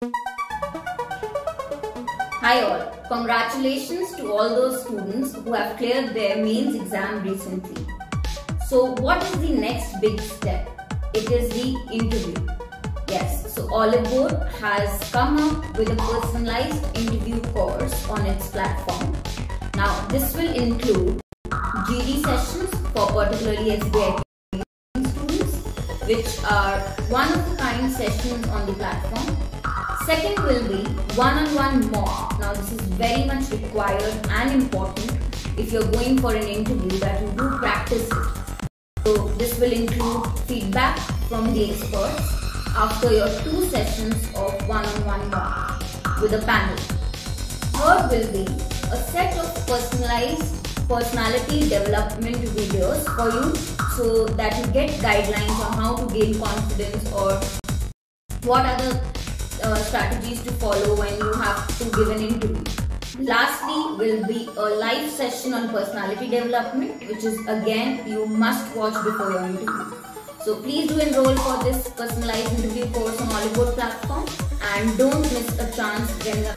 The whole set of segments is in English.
Hi all, congratulations to all those students who have cleared their mains exam recently. So what is the next big step? It is the interview. Yes, so Olive Board has come up with a personalized interview course on its platform. Now this will include GD sessions for particularly SBI students, which are one-of-a-kind sessions on the platform. Second will be one-on-one mock. Now this is very much required and important if you're going for an interview that you do practice it. So this will include feedback from the experts after your 2 sessions of one-on-one mock with a panel. Third will be a set of personalized personality development videos for you so that you get guidelines on how to gain confidence or what are the strategies to follow when you have to give an interview. Lastly will be a live session on personality development, which is again you must watch before your interview. So please do enroll for this personalized interview course on Olive Board platform and don't miss a chance when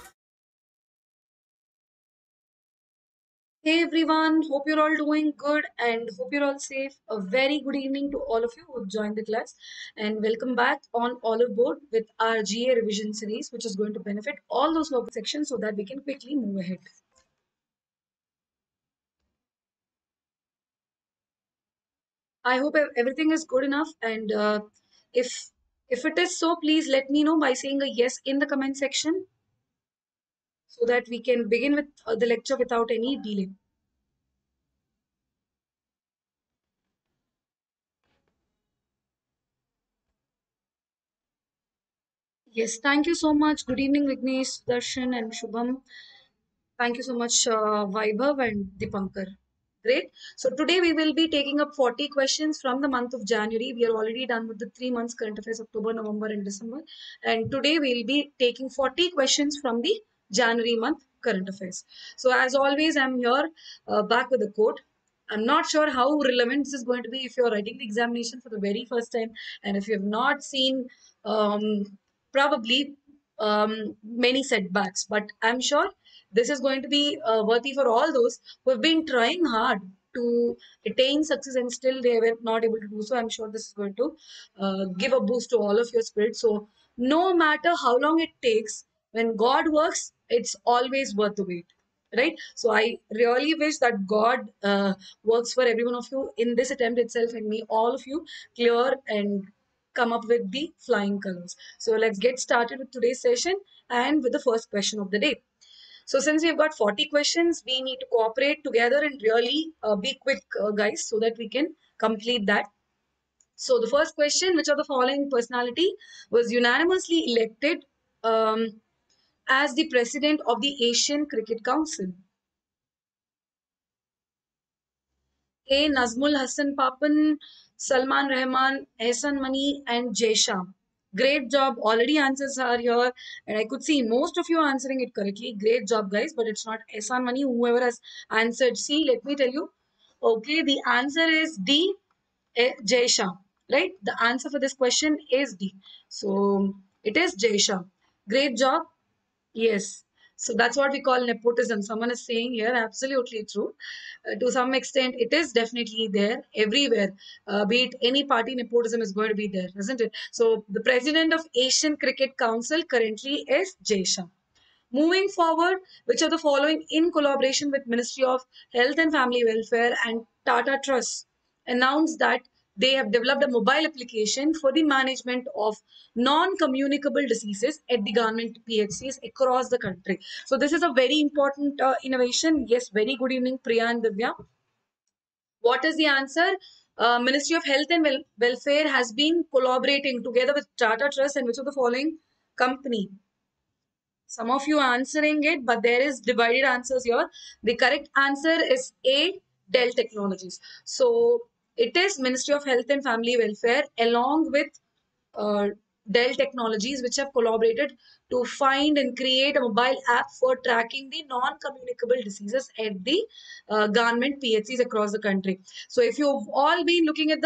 Hey everyone, hope you're all doing good and hope you're all safe. A very good evening to all of you who have joined the class and welcome back on Olive Board with our GA revision series, which is going to benefit all those local sections so that we can quickly move ahead. I hope everything is good enough and if if it is so, please let me know by saying a yes in the comment section so that we can begin with the lecture without any delay. Yes, thank you so much. Good evening, Vignesh, Darshan, and Shubham. Thank you so much, Vaibhav and Dipankar. Great. So today we will be taking up 40 questions from the month of January. We are already done with the 3 months current affairs, October, November, and December. And today we will be taking 40 questions from the January month current affairs. So as always, I'm here back with a quote. I'm not sure how relevant this is going to be if you're writing the examination for the very first time and if you have not seen probably many setbacks, but I'm sure this is going to be worthy for all those who have been trying hard to attain success and still they were not able to do so. I'm sure this is going to give a boost to all of your spirit. So, no matter how long it takes, when God works, it's always worth the wait. Right? So, I really wish that God works for every one of you in this attempt itself and may all of you clear and come up with the flying colors. So, let's get started with today's session and with the first question of the day. So since we've got 40 questions, we need to cooperate together and really be quick, guys, so that we can complete that. So the first question, which of the following personality was unanimously elected as the president of the Asian Cricket Council? A. Nazmul Hassan Papan, Salman Rahman, Ehsan Mani, and Jay Shah. Great job. Already answers are here. And I could see most of you answering it correctly. Great job, guys. But it's not Ehsan Mani. Whoever has answered C, let me tell you. Okay, the answer is D. Jay Shah. Right? The answer for this question is D. So it is Jay Shah. Great job. Yes. So that's what we call nepotism. Someone is saying here, absolutely true. To some extent, it is definitely there everywhere. Be it any party, nepotism is going to be there, isn't it? So the president of Asian Cricket Council currently is Jay Shah. Moving forward, which of the following in collaboration with Ministry of Health and Family Welfare and Tata Trust announced that they have developed a mobile application for the management of non-communicable diseases at the government PHCs across the country. So this is a very important innovation. Yes, very good evening, Priya and Divya. What is the answer? Ministry of Health and Welfare has been collaborating together with Tata Trust and which of the following company? Some of you answering it, but there is divided answers here. The correct answer is A, Dell Technologies. So it is Ministry of Health and Family Welfare along with uh, Dell Technologies, which have collaborated to find and create a mobile app for tracking the non-communicable diseases at the government PHCs across the country. So if you've all been looking at the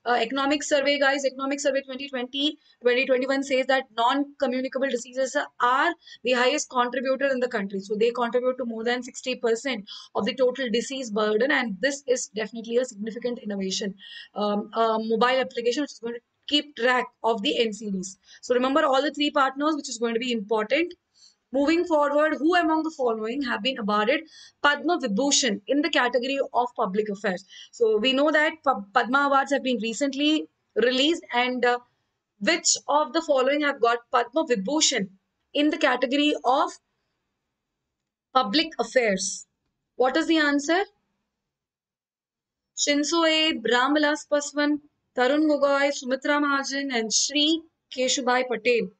Economic survey, guys, economic survey 2020-2021 says that non-communicable diseases are the highest contributor in the country. So they contribute to more than 60% of the total disease burden, and this is definitely a significant innovation. A mobile application which is going to keep track of the NCDs. So remember all the three partners, which is going to be important. Moving forward, who among the following have been awarded Padma Vibhushan in the category of public affairs? So we know that Padma Awards have been recently released, and which of the following have got Padma Vibhushan in the category of public affairs? What is the answer? Shinzo Abe, Ramvilas Paswan, Tarun Gogoi, Sumitra Mahajan, and Sri Keshubai Patel.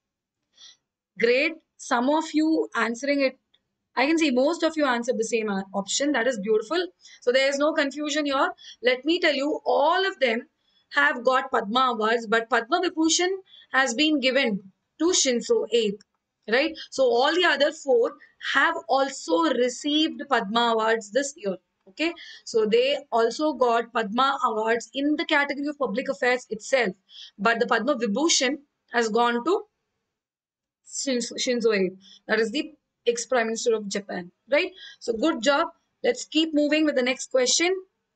Great. Some of you answering it. I can see most of you answered the same option. That is beautiful. So there is no confusion here. Let me tell you, all of them have got Padma Awards, but Padma Vibhushan has been given to Shinzo Abe, right? So all the other four have also received Padma Awards this year. Okay, so they also got Padma Awards in the category of public affairs itself, but the Padma Vibhushan has gone to Shinzo Abe. That is the ex-Prime Minister of Japan, right? So good job. Let's keep moving with the next question.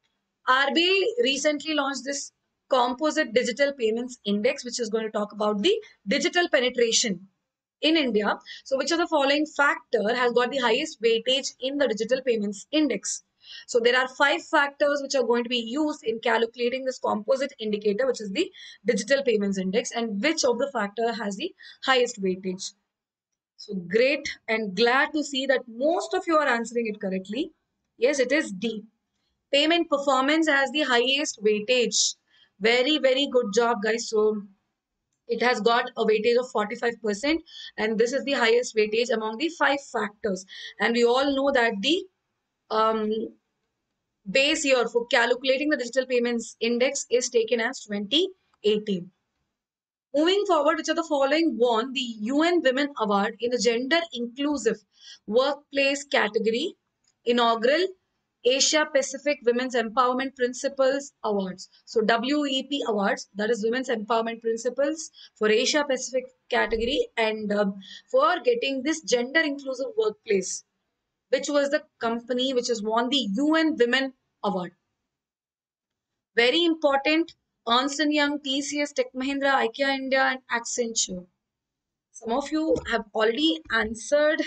RBI recently launched this Composite Digital Payments Index, which is going to talk about the digital penetration in India. So which of the following factor has got the highest weightage in the digital payments index? So there are 5 factors which are going to be used in calculating this composite indicator, which is the digital payments index, and which of the factor has the highest weightage. So great and glad to see that most of you are answering it correctly. Yes, it is D. Payment performance has the highest weightage. Very, very good job, guys. So it has got a weightage of 45%, and this is the highest weightage among the 5 factors. And we all know that the um, base year for calculating the digital payments index is taken as 2018. Moving forward, which of the following won the UN Women Award in the Gender Inclusive Workplace category, inaugural Asia Pacific Women's Empowerment Principles Awards? So WEP Awards, that is Women's Empowerment Principles for Asia Pacific category, and for getting this gender inclusive workplace, which was the company which has won the UN Women Award. Very important, Ernst& Young, TCS, Tech Mahindra, IKEA India, and Accenture. Some of you have already answered.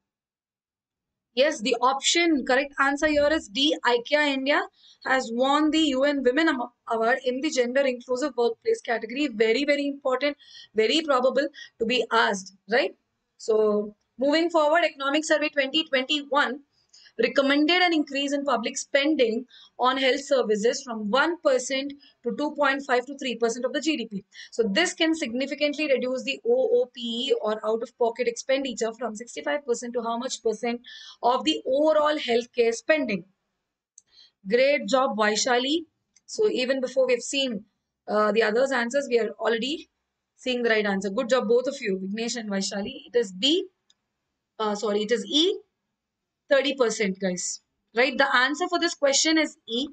Yes, the option, correct answer here is D. IKEA India has won the UN Women Award in the Gender Inclusive Workplace category. Very, very important, very probable to be asked, right? So, moving forward, Economic Survey 2021 recommended an increase in public spending on health services from 1% to 2.5 to 3% of the GDP. So this can significantly reduce the OOPE, or out of pocket expenditure, from 65% to how much percent of the overall healthcare spending. Great job, Vaishali. So even before we've seen the others' answers, we are already seeing the right answer. Good job, both of you, Vignesh and Vaishali. It is B. Sorry, it is E. 30%, guys. Right? The answer for this question is E.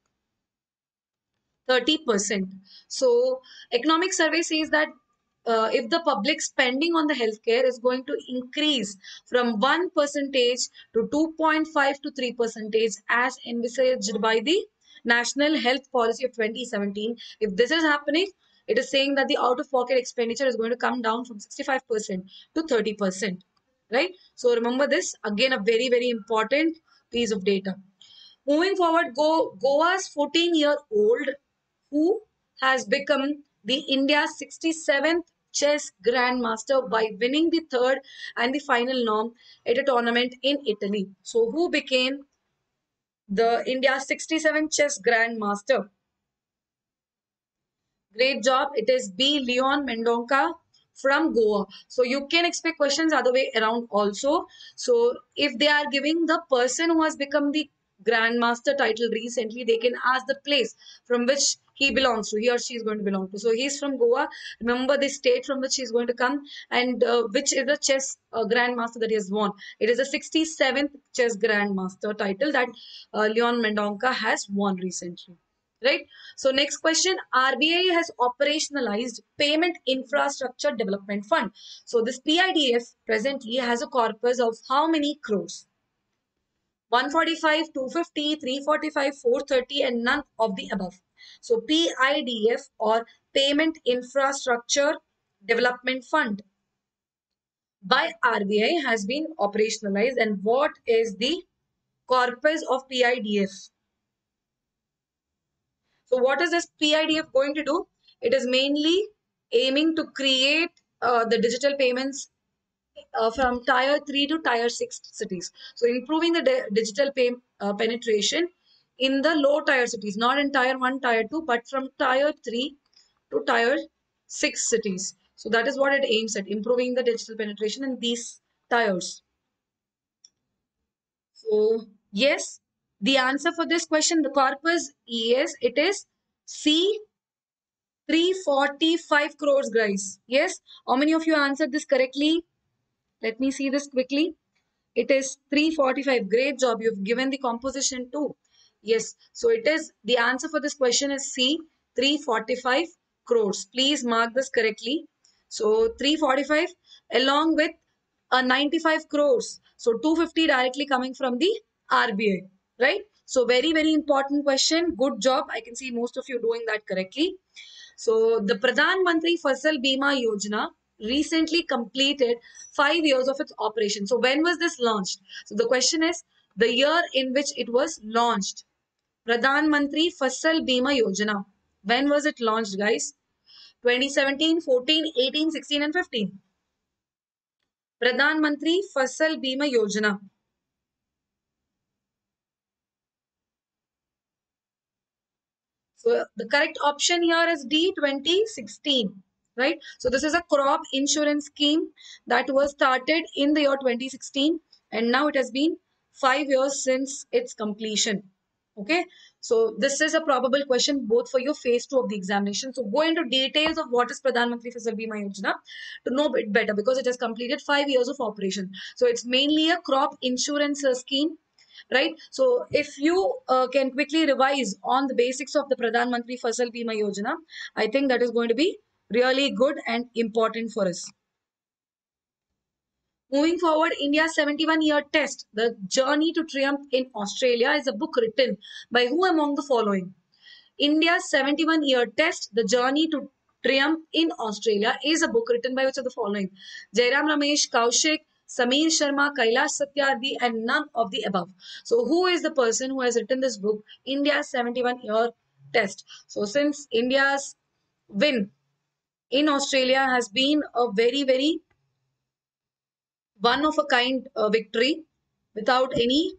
30%. So, economic survey says that if the public spending on the healthcare is going to increase from 1% to 2.5 to 3% as envisaged by the National Health Policy of 2017, if this is happening, it is saying that the out-of-pocket expenditure is going to come down from 65% to 30%. Right? So remember this, again, a very, very important piece of data. Moving forward, Goa's 14-year-old who has become the India's 67th chess grandmaster by winning the third and the final norm at a tournament in Italy. So who became the India's 67th chess grandmaster? Great job. It is B. Leon Mendonca from Goa. So you can expect questions other way around also. So if they are giving the person who has become the grandmaster title recently, they can ask the place from which he belongs to, he or she is going to belong to. So he's from Goa. Remember the state from which he's going to come, and which is the chess grandmaster that he has won. It is the 67th chess grandmaster title that Leon Mendonca has won recently. right? So next question, RBI has operationalized Payment Infrastructure Development Fund. So this PIDF presently has a corpus of how many crores? 145, 250, 345, 430, and none of the above. So PIDF or Payment Infrastructure Development Fund by RBI has been operationalized. And what is the corpus of PIDF? So what is this PIDF going to do? It is mainly aiming to create the digital payments from tier 3 to tier 6 cities. So improving the digital penetration in the low tier cities, not in tier 1, tier 2, but from tier 3 to tier 6 cities. So that is what it aims at, improving the digital penetration in these tiers. So yes, the answer for this question, the corpus, yes, it is C, 345 crores, guys. Yes, how many of you answered this correctly? Let me see this quickly. It is 345. Great job. You've given the composition too. Yes. So it is, the answer for this question is C, 345 crores. Please mark this correctly. So 345 along with 95 crores. So 250 directly coming from the RBI, right? So very, very important question. Good job. I can see most of you doing that correctly. So the Pradhan Mantri Fasal Bima Yojana recently completed 5 years of its operation. So when was this launched? So the question is the year in which it was launched. Pradhan Mantri Fasal Bima Yojana. When was it launched, guys? 2017, 14, 18, 16 and 15. Pradhan Mantri Fasal Bima Yojana. So the correct option here is D, 2016, right? So this is a crop insurance scheme that was started in the year 2016 and now it has been 5 years since its completion. Okay, so this is a probable question both for your phase 2 of the examination. So go into details of what is Pradhan Mantri Fasal Bima Yojana to know it better because it has completed 5 years of operation. So it's mainly a crop insurance scheme, right? So if you can quickly revise on the basics of the Pradhan Mantri Fasal Bima Yojana, I think that is going to be really good and important for us. Moving forward, India's 71-year test, The Journey to Triumph in Australia, is a book written by who among the following? India's 71-year test, The Journey to Triumph in Australia, is a book written by which of the following? Jairam Ramesh, Kaushik, Sameer Sharma, Kailash Satyarthi, and none of the above. So, who is the person who has written this book, India's 71-year test? So, since India's win in Australia has been a very, very one of a kind victory without any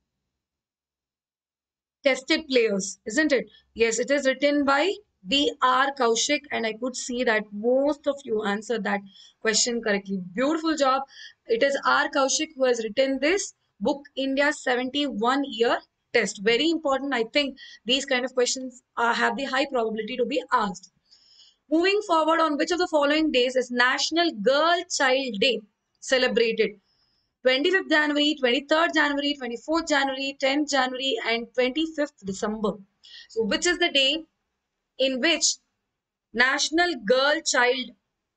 tested players, isn't it? Yes, it is written by D.R. Kaushik, and I could see that most of you answered that question correctly. Beautiful job. It is R. Kaushik who has written this book, India's 71-year test. Very important. I think these kind of questions have the high probability to be asked. Moving forward, on which of the following days is National Girl Child Day celebrated? 25th January, 23rd January, 24th January, 10th January, and 25th December. So, which is the day in which National Girl Child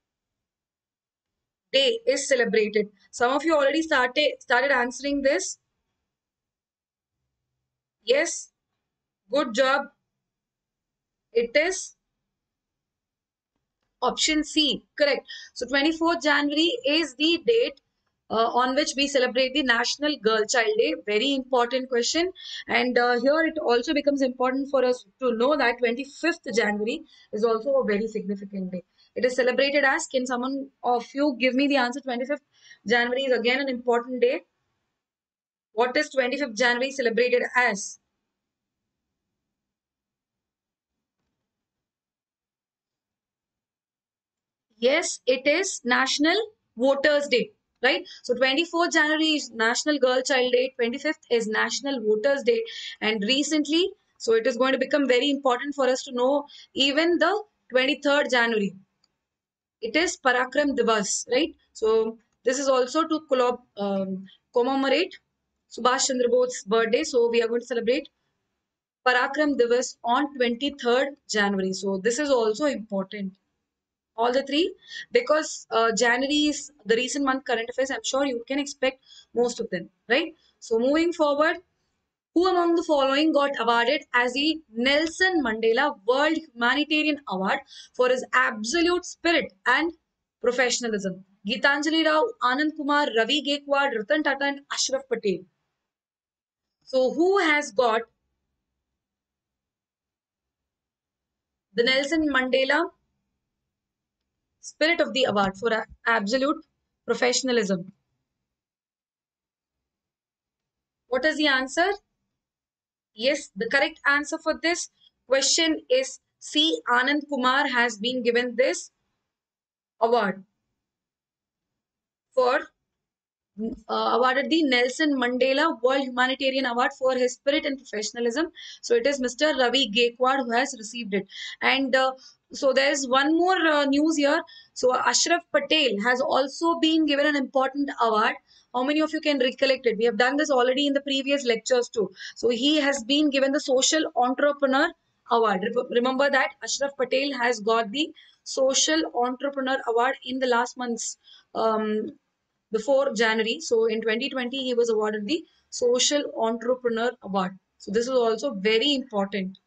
Day is celebrated? Some of you already started answering this. Yes, good job. It is option C, correct. So 24th January is the date on which we celebrate the National Girl Child Day. Very important question. And here it also becomes important for us to know that 25th January is also a very significant day. It is celebrated as, can someone of you give me the answer? 25th January is again an important day. What is 25th January celebrated as? Yes, it is National Voters Day, right? So 24th January is National Girl Child Day, 25th is National Voters Day, and recently, so it is going to become very important for us to know even the 23rd January. It is Parakram Divas, right? So this is also to commemorate Subhash Chandra Bose's birthday. So we are going to celebrate Parakram Divas on 23rd January. So this is also important. All the three, because January is the recent month current affairs. I'm sure you can expect most of them, right? So moving forward, who among the following got awarded as the Nelson Mandela World Humanitarian Award for his absolute spirit and professionalism? Gitanjali Rao, Anand Kumar, Ravi Gaikwad, Ratan Tata, and Ashraf Patel. So, who has got the Nelson Mandela Spirit of the Award for absolute professionalism? What is the answer? Yes, the correct answer for this question is C. Anand Kumar has been given this award for awarded the Nelson Mandela World Humanitarian Award for his spirit and professionalism. So it is Mr. Ravi Gaikwad who has received it. And so there is one more news here. So Ashraf Patel has also been given an important award. How many of you can recollect it? We have done this already in the previous lectures too. So he has been given the Social Entrepreneur Award. Remember that Ashraf Patel has got the Social Entrepreneur Award in the last month's before January. So in 2020, he was awarded the Social Entrepreneur Award. So this is also very important.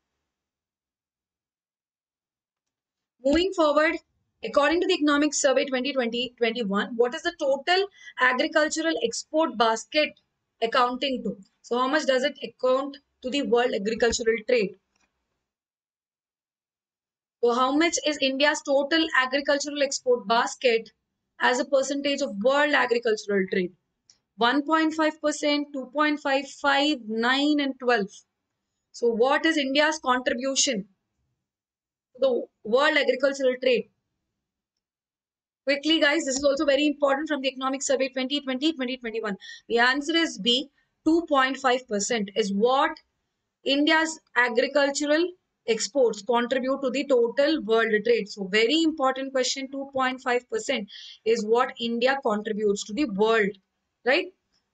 Moving forward, according to the Economic Survey 2020-21, what is the total agricultural export basket accounting to? So how much does it account to the world agricultural trade? So how much is India's total agricultural export basket as a percentage of world agricultural trade? 1.5%, 2.55, 9, and 12. So what is India's contribution to the world agricultural trade? Quickly, guys, this is also very important from the Economic Survey 2020-2021. The answer is B, 2.5% is what India's agricultural exports contribute to the total world trade. So very important question, 2.5% is what India contributes to the world, right?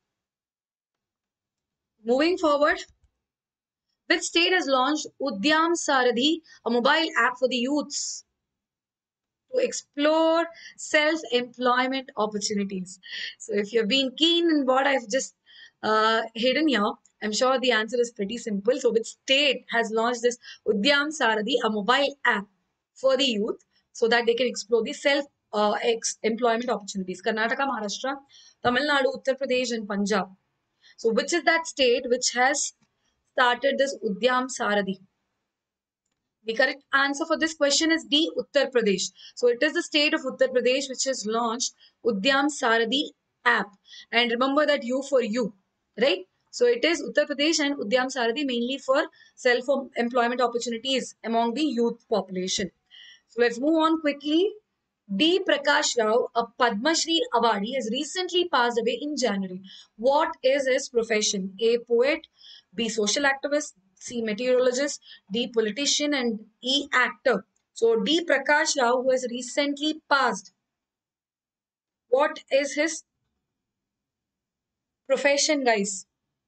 Moving forward, which state has launched Udyam Sarathi, a mobile app for the youths to explore self-employment opportunities? So if you've been keen in what I've just hidden here, I'm sure the answer is pretty simple. So which state has launched this Udyam Sarathi, a mobile app for the youth so that they can explore the self-employment opportunities? Karnataka, Maharashtra, Tamil Nadu, Uttar Pradesh, and Punjab. So which is that state which has started this Udyam Sarathi? The correct answer for this question is D, Uttar Pradesh. So it is the state of Uttar Pradesh which has launched Udyam Sarathi app. And remember that U for you, right? So it is Uttar Pradesh and Udyam Sarathi mainly for self-employment opportunities among the youth population. So let's move on quickly. D. Prakash Rao, a Padma Shri awardee, has recently passed away in January. What is his profession? A. Poet, B. Social activist, C. Meteorologist, D. Politician, and E. Actor. So D. Prakash Rao, who has recently passed, what is his profession, guys?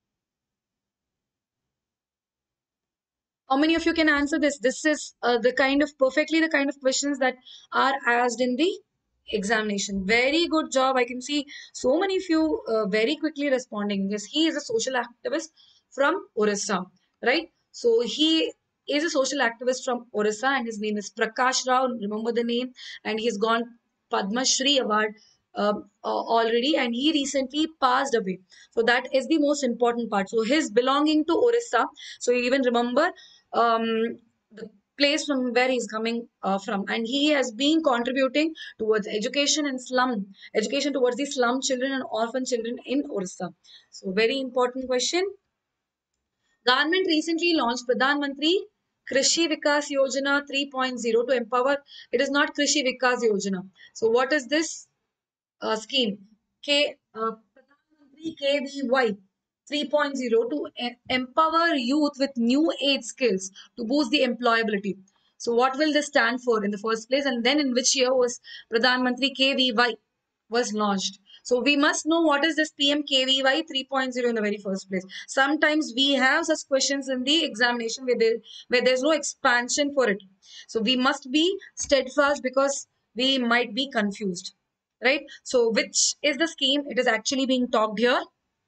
How many of you can answer this? This is the kind of perfectly the kind of questions that are asked in the examination. Very good job. I can see so many of you very quickly responding. Yes, he is a social activist from Orissa, right? So he is a social activist from Orissa and his name is Prakash Rao. Remember the name, and he's gone Padma Shri Award already, and he recently passed away. So that is the most important part. So his belonging to Orissa. So you even remember the place from where he's coming from, and he has been contributing towards education towards the slum children and orphan children in Orissa. So very important question. Government recently launched Pradhan Mantri Krishi Vikas Yojana 3.0 to empower. It is not Krishi Vikas Yojana. So what is this scheme? Pradhan Mantri KVY 3.0 to empower youth with new age skills to boost the employability. So what will this stand for in the first place, and then in which year was Pradhan Mantri KVY was launched? So we must know what is this PMKVY 3.0 in the very first place. Sometimes we have such questions in the examination where there's no expansion for it. So we must be steadfast because we might be confused, right? So which is the scheme? It is actually being talked here.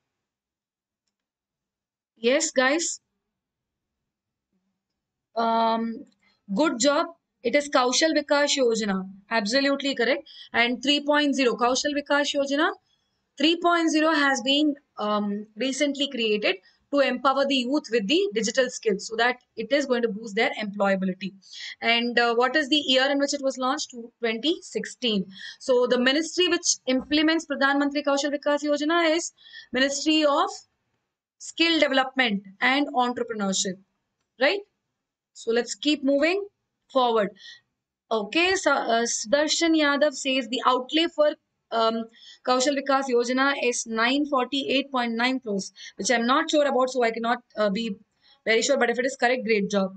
Yes, guys. Um, Good job. It is Kaushal Vikas Yojana. Absolutely correct. And 3.0, Kaushal Vikas Yojana 3.0 has been recently created to empower the youth with the digital skills so that it is going to boost their employability. And what is the year in which it was launched? 2016. So the ministry which implements Pradhan Mantri Kaushal Vikas Yojana is Ministry of Skill Development and Entrepreneurship, right? So let's keep moving forward. Okay, so Sudarshan Yadav says the outlay for Kaushal Vikas Yojana is 948.9 crores, which I'm not sure about, so I cannot be very sure. But if it is correct, great job.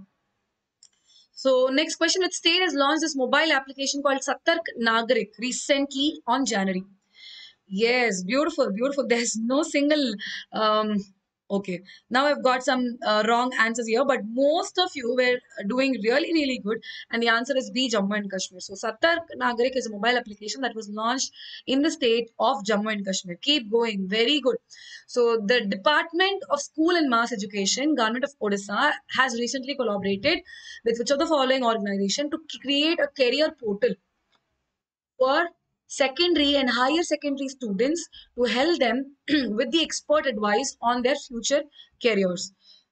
So next question: which state has launched this mobile application called Satark Nagarik recently on January? Yes, beautiful, beautiful. There's no single. Um, okay, now I've got some wrong answers here, but most of you were doing really, really good. And the answer is B, Jammu and Kashmir. So, Satark Nagarik is a mobile application that was launched in the state of Jammu and Kashmir. Keep going, very good. So, the Department of School and Mass Education, Government of Odisha, has recently collaborated with which of the following organization to create a career portal for secondary and higher secondary students to help them with the expert advice on their future careers.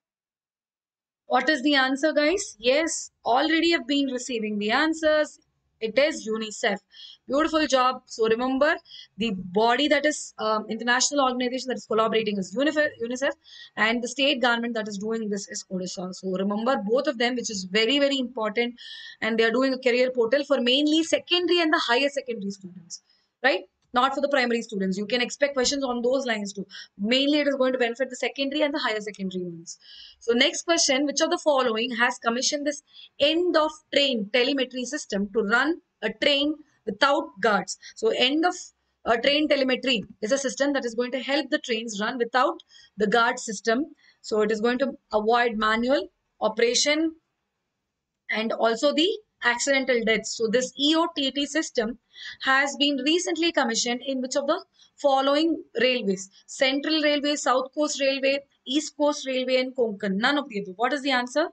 What is the answer, guys? Yes, already have been receiving the answers. It is UNICEF. Beautiful job. So remember, the body that is international organization that is collaborating is UNICEF, and the state government that is doing this is Odisha. So remember both of them, which is very, very important. And they are doing a career portal for mainly secondary and the higher secondary students, right? Not for the primary students. You can expect questions on those lines too. Mainly, it is going to benefit the secondary and the higher secondary ones. So, next question: which of the following has commissioned this end of train telemetry system to run a train without guards? So, end of train telemetry is a system that is going to help the trains run without the guard system. So, it is going to avoid manual operation and also the accidental deaths. So this EOTT system has been recently commissioned in which of the following railways? Central Railway, South Coast Railway, East Coast Railway and Konkan. None of the above. What is the answer?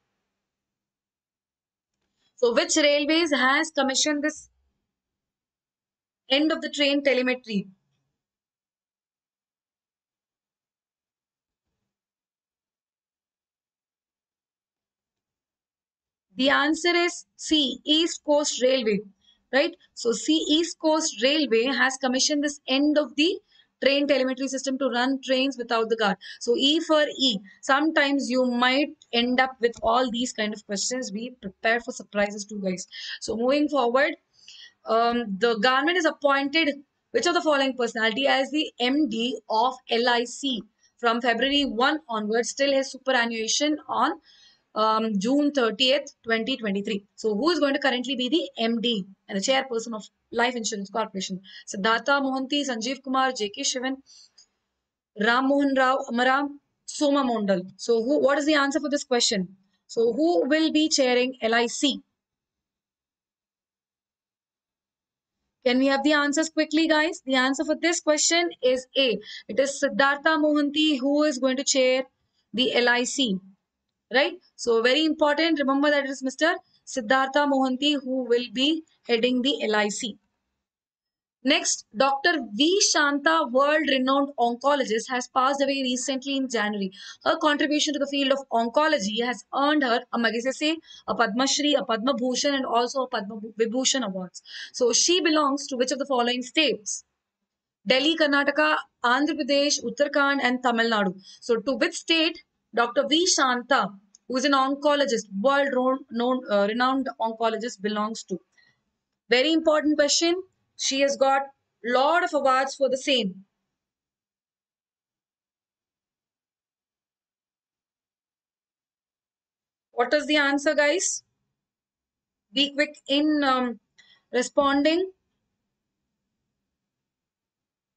So which railways has commissioned this end of the train telemetry? The answer is C, East Coast Railway, right? So C, East Coast Railway has commissioned this end of the train telemetry system to run trains without the guard. So E for E. Sometimes you might end up with all these kind of questions. Be prepared for surprises too, guys. So moving forward, the government is appointed which of the following personality as the MD of LIC from February 1 onwards till his superannuation on June 30th, 2023. So, who is going to currently be the MD and the chairperson of Life Insurance Corporation? Siddhartha Mohanty, Sanjeev Kumar, J.K. Shivan, Ram Mohan Rao, Amaram, Soma Mondal. So, what is the answer for this question? So, who will be chairing LIC? Can we have the answers quickly, guys? The answer for this question is A. It is Siddhartha Mohanty who is going to chair the LIC, right? So, very important. Remember that it is Mr. Siddhartha Mohanty who will be heading the LIC. Next, Dr. V. Shanta, world-renowned oncologist, has passed away recently in January. Her contribution to the field of oncology has earned her a Magsaysay, a Padma Shri, a Padma Bhushan, and also a Padma Vibhushan awards. So she belongs to which of the following states? Delhi, Karnataka, Andhra Pradesh, Uttarakhand, and Tamil Nadu. So to which state Dr. V. Shanta, who is an oncologist, world-renowned oncologist, belongs to? Very important question. She has got lot of awards for the same. What is the answer, guys? Be quick in responding.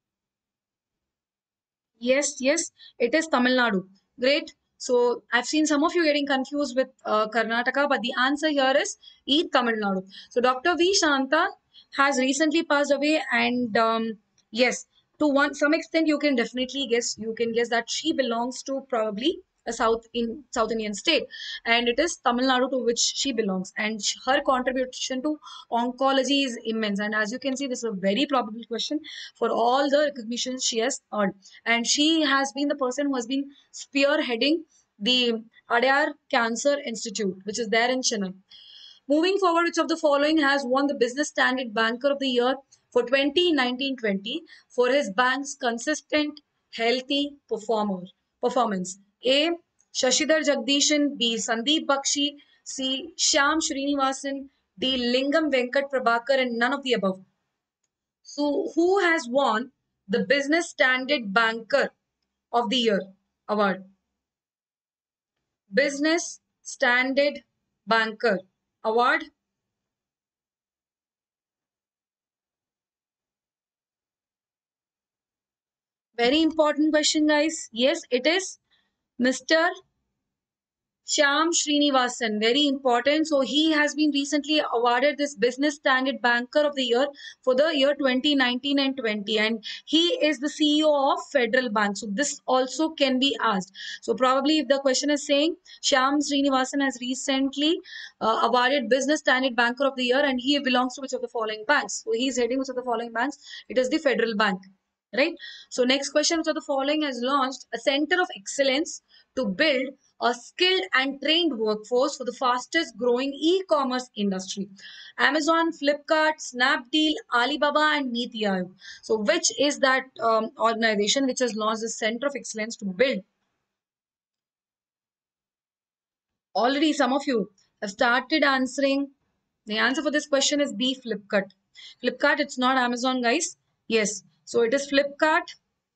Yes, yes, it is Tamil Nadu. Great. So I've seen some of you getting confused with Karnataka, but the answer here is E. Tamil Nadu. So Dr. V. Shanta has recently passed away, and yes, to one some extent, you can definitely guess. You can guess that she belongs to probably a South Indian state, and it is Tamil Nadu to which she belongs. And her contribution to oncology is immense. And as you can see, this is a very probable question for all the recognitions she has earned, and she has been the person who has been spearheading the Adyar Cancer Institute, which is there in Chennai. Moving forward, which of the following has won the Business Standard Banker of the Year for 2019-20 for his bank's consistent, healthy performance? A. Shashidhar Jagdishan, B. Sandeep Bakshi, C. Shyam Srinivasan, D. Lingam Venkat Prabhakar, and none of the above. So, who has won the Business Standard Banker of the Year award? Business Standard Banker award. Very important question, guys. Yes, it is Mr. Shyam Srinivasan, very important. So he has been recently awarded this Business Standard Banker of the Year for the year 2019 and 20. And he is the CEO of Federal Bank. So this also can be asked. So probably if the question is saying Shyam Srinivasan has recently awarded Business Standard Banker of the Year and he belongs to which of the following banks? So he is heading which of the following banks? It is the Federal Bank. Right. So next question, which of the following has launched a center of excellence to build a skilled and trained workforce for the fastest growing e-commerce industry? Amazon, Flipkart, Snapdeal, Alibaba, and Niti Aayog. So which is that organization which has launched the center of excellence to build? Already some of you have started answering. The answer for this question is B, Flipkart. Flipkart, it's not Amazon, guys. Yes, so it is Flipkart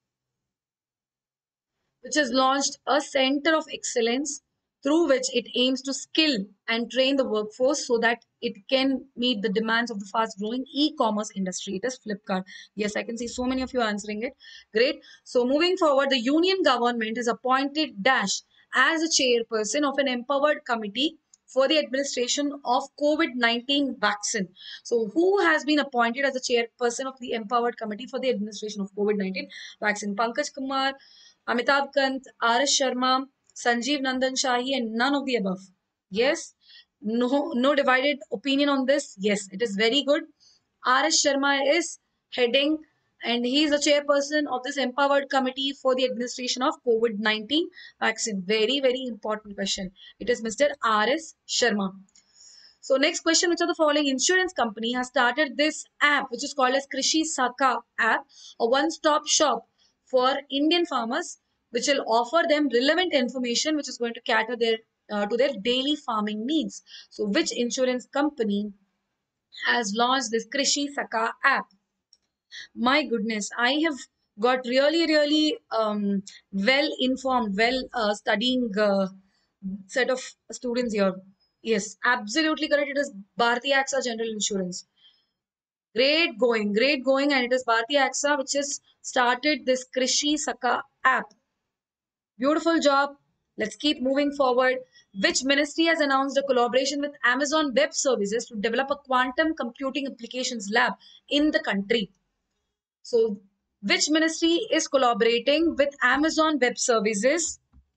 which has launched a center of excellence through which it aims to skill and train the workforce so that it can meet the demands of the fast growing e-commerce industry. It is Flipkart. Yes, I can see so many of you answering it. Great. So moving forward, the union government has appointed Dash as a chairperson of an empowered committee for the administration of COVID-19 vaccine. So who has been appointed as the chairperson of the empowered committee for the administration of COVID-19 vaccine? Pankaj Kumar, Amitabh Kant, R.S. Sharma, Sanjeev Nandan Shahi, and none of the above. Yes. No, no divided opinion on this. Yes, it is very good. R.S. Sharma is heading and he is the chairperson of this empowered committee for the administration of COVID-19 vaccine. Very, very important question. It is Mr. R.S. Sharma. So next question, which of the following insurance company has started this app, which is called as Krishi Saka app, a one-stop shop for Indian farmers, which will offer them relevant information, which is going to cater to their daily farming needs. So which insurance company has launched this Krishi Saka app? My goodness, I have got really, really well informed, well studying set of students here. Yes, absolutely correct. It is Bharti AXA General Insurance. Great going, and it is Bharti AXA which has started this Krishi Saka app. Beautiful job. Let's keep moving forward. Which ministry has announced a collaboration with Amazon Web Services to develop a quantum computing applications lab in the country? So, which ministry is collaborating with Amazon Web Services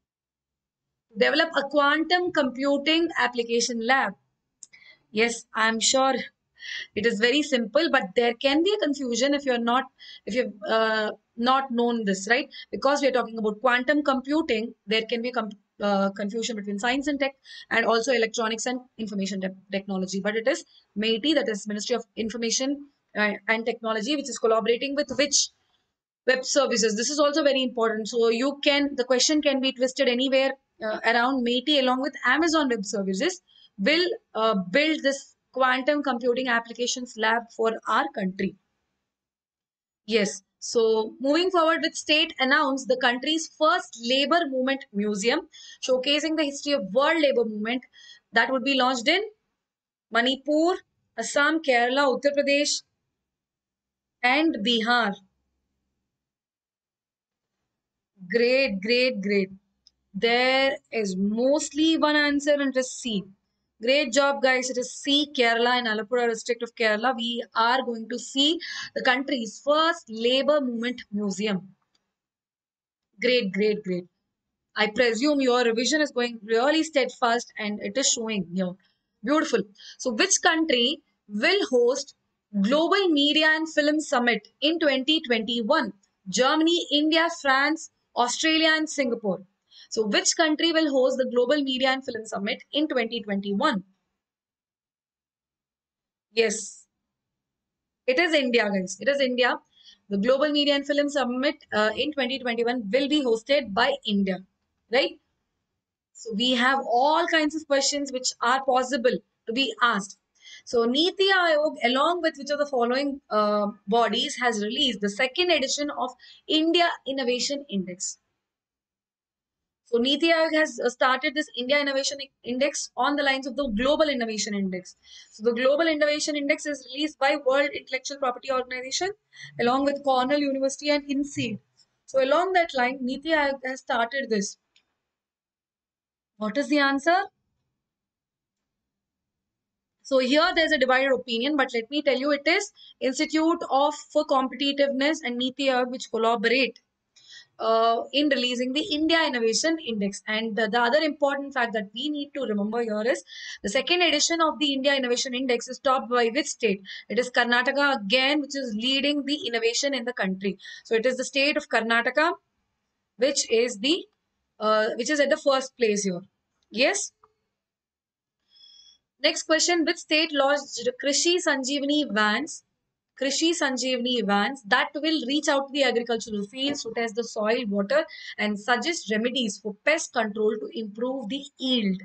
to develop a quantum computing application lab? Yes, I'm sure it is very simple, but there can be a confusion if you've not known this, right? Because we are talking about quantum computing, there can be confusion between science and tech, and also electronics and information technology. But it is MeitY, that is Ministry of Information and Technology, which is collaborating with which web services. This is also very important. So the question can be twisted anywhere around. MeitY along with Amazon Web Services will build this quantum computing applications lab for our country. Yes. So moving forward, with state announced the country's first labor movement museum showcasing the history of world labor movement that would be launched in Manipur, Assam, Kerala, Uttar Pradesh, and Bihar. Great, great, great. There is mostly one answer and it is C. Great job, guys. It is C, Kerala and Alappuzha district of Kerala. We are going to see the country's first labor movement museum. Great, great, great. I presume your revision is going really steadfast and it is showing here. Beautiful. So, which country will host Global Media and Film Summit in 2021? Germany, India, France, Australia, and Singapore. So, which country will host the Global Media and Film Summit in 2021? Yes, it is India, guys. It is India. The Global Media and Film Summit in 2021 will be hosted by India, right? So we have all kinds of questions which are possible to be asked. So Niti Aayog, along with which of the following bodies, has released the second edition of India Innovation Index. So Niti Aayog has started this India Innovation Index on the lines of the Global Innovation Index. So the Global Innovation Index is released by World Intellectual Property Organization along with Cornell University and INSEAD. So along that line, Niti Aayog has started this. What is the answer? So here there's a divided opinion, but let me tell you, it is Institute of for Competitiveness and Niti Aayog which collaborate in releasing the India Innovation Index. And the other important fact that we need to remember here is the second edition of the India Innovation Index is topped by which state? It is Karnataka again, which is leading the innovation in the country. So it is the state of Karnataka which is the which is at the first place here. Yes. Next question, which state launched Krishi Sanjeevani vans? Krishi Sanjeevani vans that will reach out to the agricultural fields to test the soil, water, and suggest remedies for pest control to improve the yield.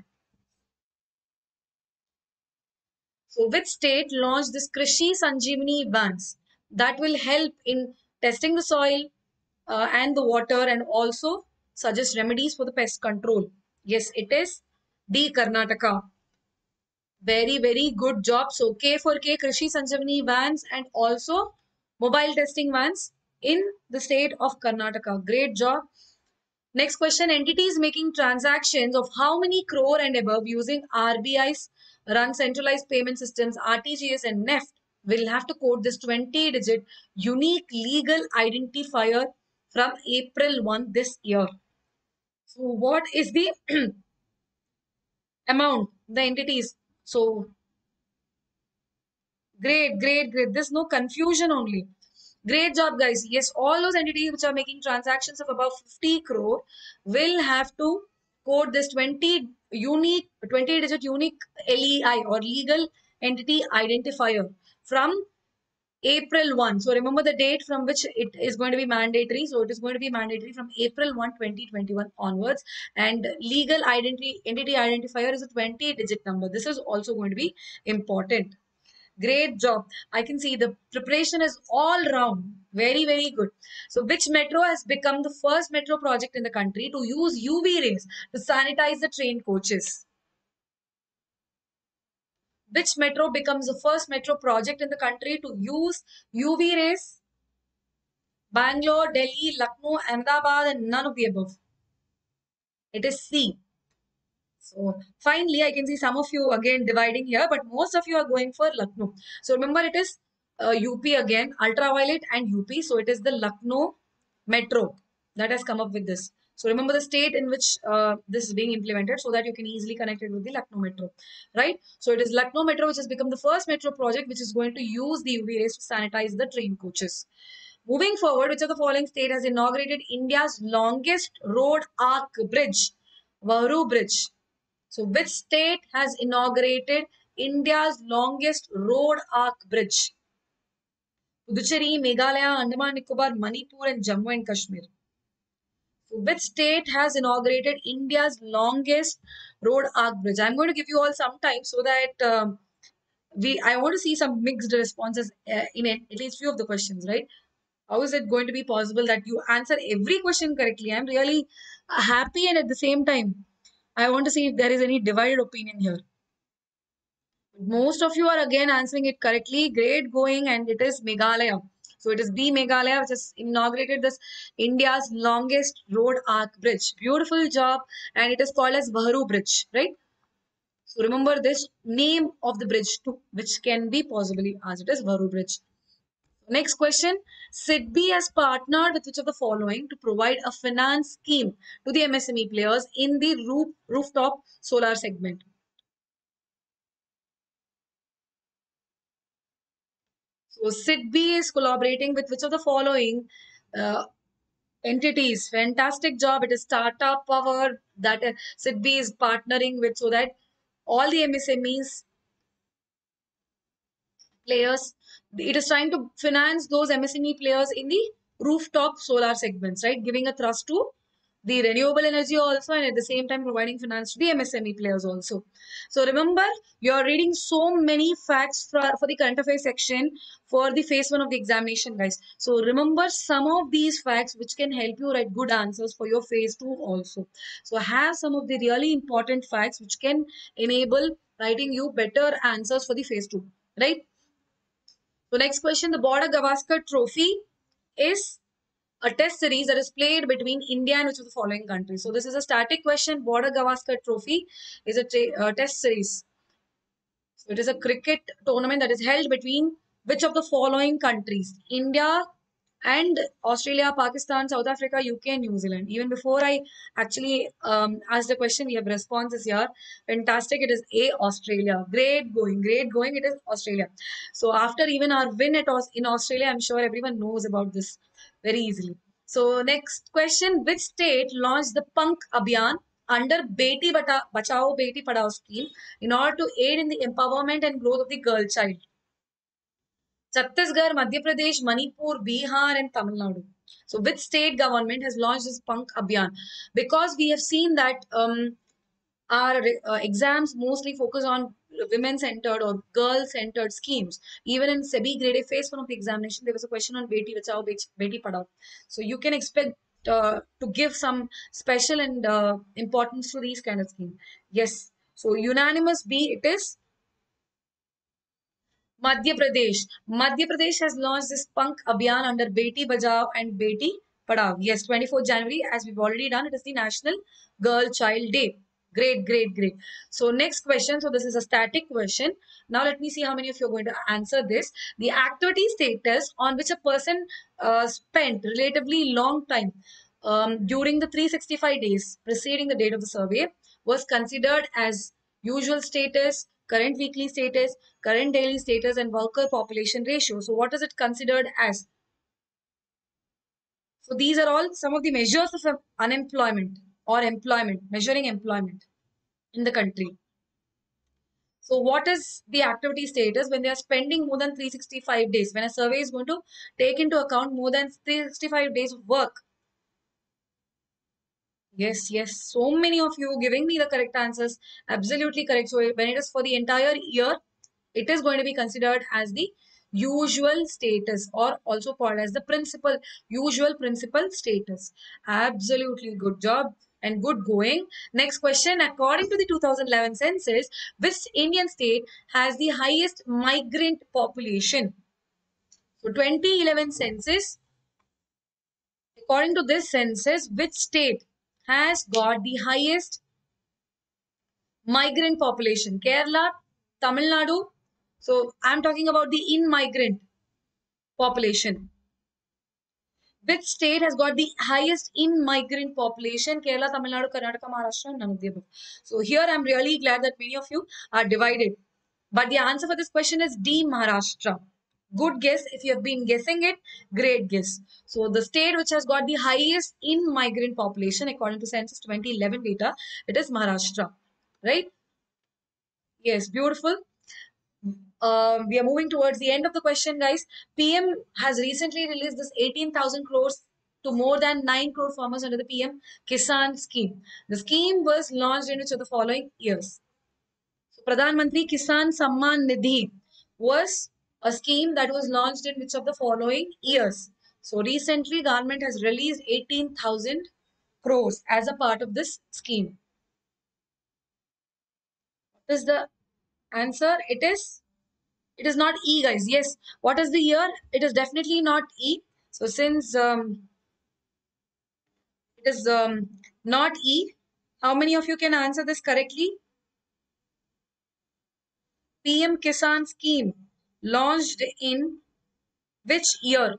So, which state launched this Krishi Sanjeevani vans that will help in testing the soil and the water and also suggest remedies for the pest control? Yes, it is the Karnataka. Very, very good job. So K for K, Krishi Sanjeevani vans and also mobile testing vans in the state of Karnataka. Great job. Next question, entities making transactions of how many crore and above using RBI's run centralized payment systems, RTGS and NEFT will have to code this 20-digit unique legal identifier from April 1 this year. So what is the amount, the entities? So great, great, great. There's no confusion only. Great job, guys. Yes, all those entities which are making transactions of above 50 crore will have to code this 20 digit unique LEI or legal entity identifier from April 1. So remember the date from which it is going to be mandatory. So it is going to be mandatory from April 1, 2021 onwards. And legal entity identifier is a 20 digit number. This is also going to be important. Great job. I can see the preparation is all round. Very, very good. So, which metro has become the first metro project in the country to use UV rays to sanitize the train coaches? Which metro becomes the first metro project in the country to use UV rays? Bangalore, Delhi, Lucknow, Ahmedabad, and none of the above. It is C. So finally, I can see some of you again dividing here, but most of you are going for Lucknow. So remember, it is UP again, ultraviolet and UP. So it is the Lucknow Metro that has come up with this. So remember the state in which this is being implemented so that you can easily connect it with the Lucknow Metro, right? So it is Lucknow Metro which has become the first metro project which is going to use the UV rays to sanitize the train coaches. Moving forward, which of the following state has inaugurated India's longest road arc bridge? Vahru Bridge. So, which state has inaugurated India's longest road arc bridge? Puducherry, Meghalaya, Andaman Nicobar, Manipur, and Jammu and Kashmir. So, which state has inaugurated India's longest road arc bridge? I'm going to give you all some time so that I want to see some mixed responses in at least few of the questions, right? How is it going to be possible that you answer every question correctly? I'm really happy, and at the same time, I want to see if there is any divided opinion here. Most of you are again answering it correctly. Great going, and it is Meghalaya. So it is B, Meghalaya, which has inaugurated this India's longest road arc bridge. Beautiful job, and it is called as Vahru Bridge, right? So remember this name of the bridge too, which can be possibly asked. It is Vahru Bridge. Next question. SIDBI has partnered with which of the following to provide a finance scheme to the MSME players in the rooftop solar segment? So SIDBI is collaborating with which of the following uh, entities? Fantastic job. It is Startup Power that SIDBI is partnering with, so that all the MSMEs players, it is trying to finance those MSME players in the rooftop solar segments, right? Giving a thrust to the renewable energy also, and at the same time providing finance to the MSME players also. So remember, you're reading so many facts for the current affairs section for the phase 1 of the examination, guys. So remember some of these facts which can help you write good answers for your phase 2 also. So have some of the really important facts which can enable writing you better answers for the phase 2, right? So next question, the Border Gavaskar Trophy is a test series that is played between India and which of the following countries? So this is a static question. Border Gavaskar Trophy is a test series. So it is a cricket tournament that is held between which of the following countries? India and Australia, Pakistan, South Africa, UK, and New Zealand. Even before I actually asked the question, we have responses here. Fantastic. It is A, Australia. Great going, great going. It is Australia. So after even our win in Australia, I'm sure everyone knows about this very easily. So next question, which state launched the Punk Abhiyan under Bachao Beti Padhao scheme in order to aid in the empowerment and growth of the girl child? Chhattisgarh, Madhya Pradesh, Manipur, Bihar, and Tamil Nadu. So, which state government has launched this Punk Abhiyan? Because we have seen that our exams mostly focus on women-centered or girl-centered schemes. Even in SEBI grade A phase 1 of the examination, there was a question on Beti Bachao, Beti Padhao. So, you can expect to give some special and importance to these kind of schemes. Yes. So, unanimous B, it is Madhya Pradesh. Madhya Pradesh has launched this Punk Abhiyan under Beti Bachao and Beti Padhao. Yes, 24th January, as we've already done, it is the National Girl Child Day. Great, great, great. So next question. So this is a static question. Now let me see how many of you are going to answer this. The activity status on which a person spent relatively long time during the 365 days preceding the date of the survey was considered as usual status, current weekly status, current daily status, and worker population ratio. So what is it considered as? So these are all some of the measures of unemployment or employment, measuring employment in the country. So what is the activity status when they are spending more than 365 days? When a survey is going to take into account more than 365 days of work. Yes, yes. So many of you giving me the correct answers. Absolutely correct. So when it is for the entire year, it is going to be considered as the usual status, or also called as the usual principal status. Absolutely good job and good going. Next question. According to the 2011 census, which Indian state has the highest migrant population? So 2011 census, according to this census, which state has got the highest migrant population? Kerala, Tamil Nadu. So I'm talking about the in-migrant population. Which state has got the highest in-migrant population? Kerala, Tamil Nadu, Karnataka, Maharashtra, none of the above. So here I'm really glad that many of you are divided. But the answer for this question is D, Maharashtra. Good guess. If you have been guessing it, great guess. So the state which has got the highest in-migrant population according to Census 2011 data, it is Maharashtra. Right? Yes, beautiful. We are moving towards the end of the question, guys. PM has recently released this 18,000 crores to more than 9 crore farmers under the PM Kisan scheme. The scheme was launched in which of the following years? So, Pradhan Mantri Kisan Samman Nidhi was a scheme that was launched in which of the following years? So recently, government has released 18,000 crores as a part of this scheme. What is the answer? It is It is not E, guys. Yes. What is the year? It is definitely not E. So since it is not E, how many of you can answer this correctly? PM Kisan scheme launched in which year?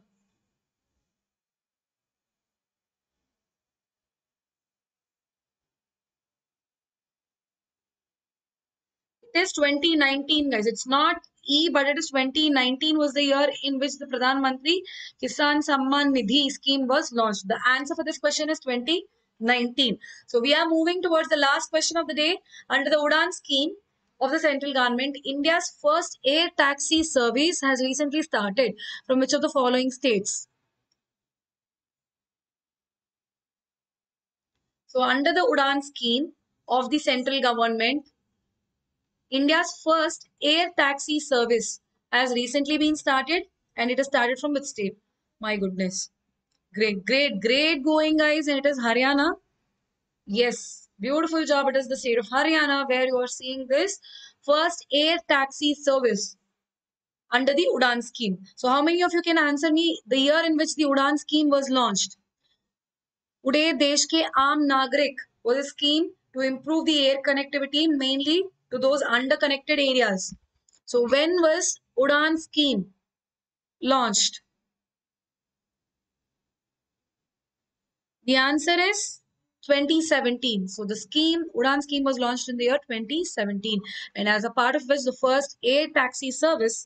It is 2019, guys. It's not E, but it is 2019 was the year in which the Pradhan Mantri Kisan Samman Nidhi scheme was launched. The answer for this question is 2019. So we are moving towards the last question of the day. Under the Udan scheme of the central government, India's first air taxi service has recently started. From which of the following states? So under the Udan scheme of the central government, India's first air taxi service has recently been started, and it has started from which state? My goodness. Great, great, great going, guys. And it is Haryana. Yes, beautiful job. It is the state of Haryana where you are seeing this first air taxi service under the Udan scheme. So, how many of you can answer me the year in which the Udan scheme was launched? Uday Desh Ke Aam Nagrik was a scheme to improve the air connectivity mainly to those underconnected areas. So when was Udan scheme launched? The answer is 2017. So the scheme, Udan scheme was launched in the year 2017. And as a part of which the first air taxi service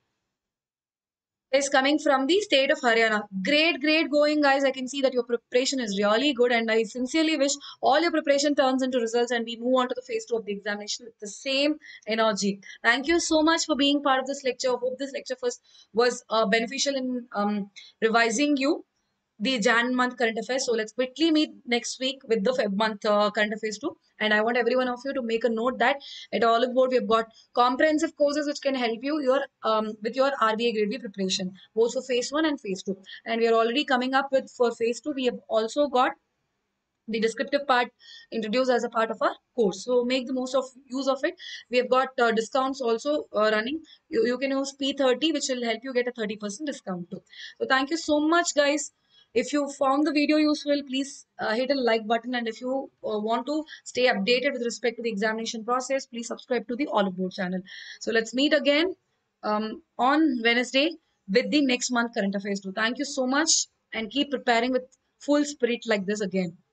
is coming from the state of Haryana. Great, great going, guys. I can see that your preparation is really good, and I sincerely wish all your preparation turns into results and we move on to the phase two of the examination with the same energy. Thank you so much for being part of this lecture. I hope this lecture first was beneficial in revising you the Jan month current affairs. So let's quickly meet next week with the Feb month current affairs too. And I want every one of you to make a note that at Olive Board we've got comprehensive courses which can help you with your RBA grade B preparation, both for phase one and phase two. And we are already coming up with for phase two. We have also got the descriptive part introduced as a part of our course. So make the most of use of it. We have got discounts also running. You can use P30, which will help you get a 30% discount too. So thank you so much, guys. If you found the video useful, please hit a like button. And if you want to stay updated with respect to the examination process, please subscribe to the Olive Board channel. So let's meet again on Wednesday with the next month current affairs too. Thank you so much and keep preparing with full spirit like this again.